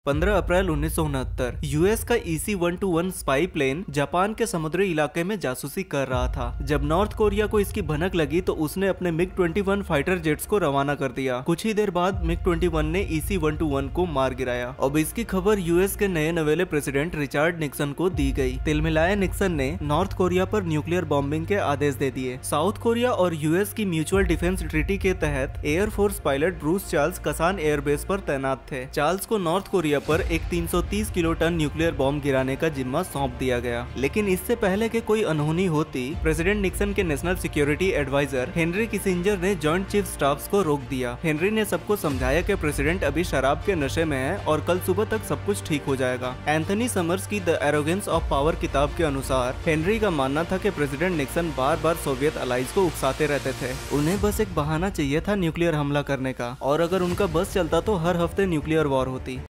15 अप्रैल 1969 US का EC-121 spy plane Japan के समुद्री इलाके में जासूसी कर रहा था। जब नॉर्थ कोरिया को इसकी भनक लगी तो उसने अपने MiG-21 फाइटर जेट्स को रवाना कर दिया। कुछ ही देर बाद MiG-21 ने EC-121 को मार गिराया। अब इसकी खबर यूएस के नए नवेले प्रेसिडेंट रिचर्ड निक्सन को दी गई। तिलमिलाए निक्सन ने नॉर्थ कोरिया पर न्यूक्लियर बॉम्बिंग के आदेश दे दिए। साउथ कोरिया और यूएस की म्यूचुअल डिफेंस ट्रीटी के तहत air force pilot Bruce Charles Kunsan airbase पर तैनात थे। चार्ल्स को नॉर्थ कोरिया पर एक 330 किलो टन न्यूक्लियर बॉम्ब गिराने का जिम्मा सौंप दिया गया। लेकिन इससे पहले कि कोई अनहोनी होती, प्रेसिडेंट निक्सन के national security adviser Henry Kissinger ने जॉइंट चीफ स्टाफ्स को रोक दिया। हेनरी ने सबको समझाया कि प्रेसिडेंट अभी शराब के नशे में है और कल सुबह तक सब कुछ ठीक हो जाएगा। एंथनी समर्स की द एरोगेंस ऑफ पावर किताब के अनुसार हेनरी का मानना था कि प्रेसिडेंट निक्सन बार बार सोवियत अलाइज को उकसाते रहते थे। उन्हें बस एक बहाना चाहिए था न्यूक्लियर हमला करने का, और अगर उनका बस चलता तो हर हफ्ते न्यूक्लियर वॉर होती।